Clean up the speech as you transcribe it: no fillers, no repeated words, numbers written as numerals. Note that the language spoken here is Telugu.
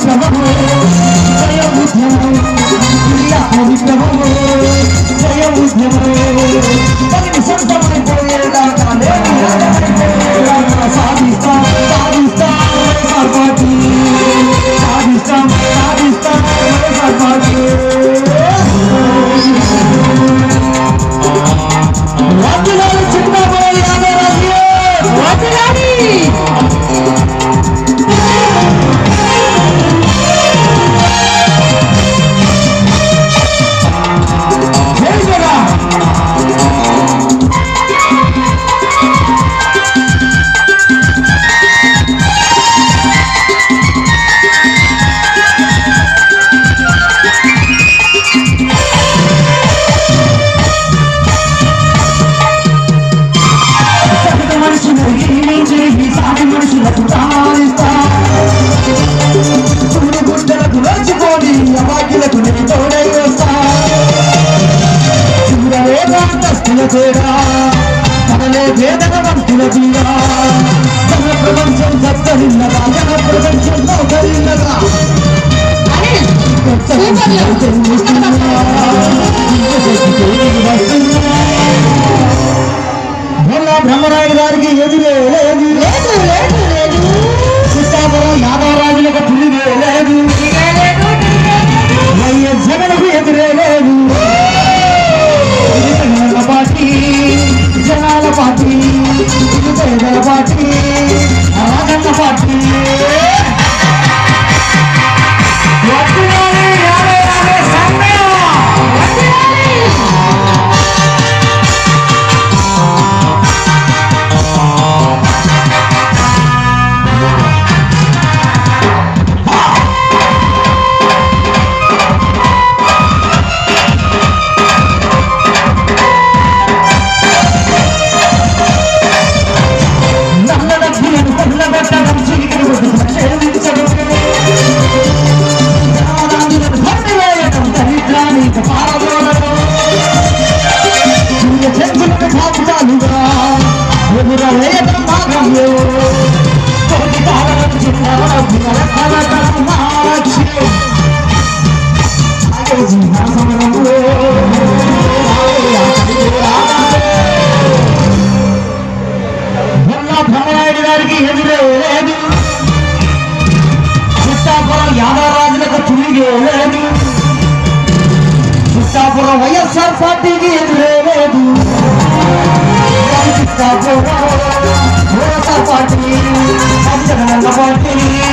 బ్రహ్మరాయుడు గారికి ఎదురే లేదు సీతాపురం యాదవరాజులకు తిరిగే లేదు వైఎస్ జగన్కు ఎదురే లేదు పార్టీ జనాల పార్టీ ఇది పేదల పార్టీ రాజన్న పార్టీ బ్రహ్మరాయుడు గారికి ఎదురే లేదు సీతాపురం యాదవరాజులకు తిరిగే లేదు సీతాపురం వైఎస్ఆర్ పార్టీకి ఎదురే లేదు సీతాపురం వైఎస్ఆర్ పార్టీ జగనన్న పార్టీ